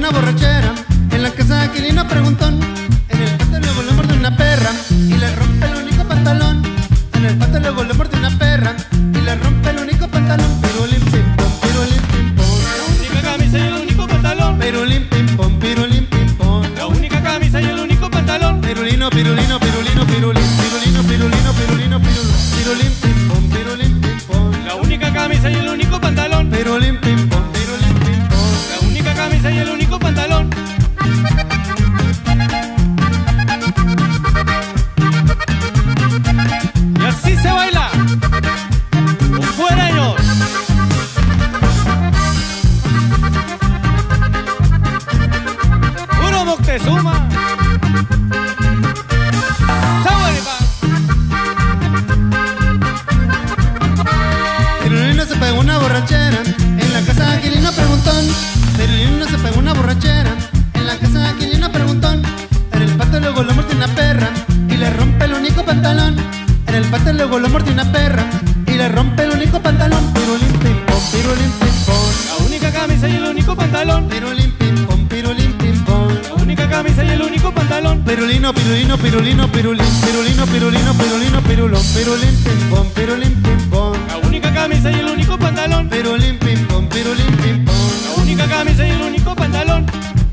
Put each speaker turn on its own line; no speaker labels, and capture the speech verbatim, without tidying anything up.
una borrachera en la casa de Aquilino Preguntón. En el patio luego le muerde una perra y le rompe el único pantalón. En el patio luego le muerde una perra y le rompe el único pantalón. Pirulín pim pom, pirulín pim pom.
La única camisa y el único pantalón.
Pirulín pim pom, pirulín pim pom.
La única camisa y el único pantalón.
Pirulino, pirulino, pirulino, pirulín. Pirulino, pirulino, pirulino, pirulín. Pirulín pim pom, pirulín pim pom.
La única camisa y el único pantalón.
Pirulín pim pom, pirulín pim pom.
La única camisa y el único pantalón. Y así se baila. ¡Fuera ellos! Puro Moctezuma.
Pirulino se pegó una borrachera en la casa de Aquilino Preguntón. Pirulino se pegó una borrachera en la casa de Aquilino Preguntón. En el patio luego lo muerde una perra y le rompe el único pantalón. En el patio luego lo muerde una perra y le rompe el único pantalón. Pirulín pim pom, pirulín pim pom.
La única camisa y el único pantalón.
Pirulín pim pom, pirulín pim pom.
La única camisa y el único pantalón.
Pirulino, pirulino, pirulino, pirulín. Pirulino, pirulino, pirulino, pirulón. Pirulín pim pom, pirulín pim pom.
La única camisa y el único pantalón.
Pirulín pim pom, pirulín pim pom.
La única camisa y el único pantalón.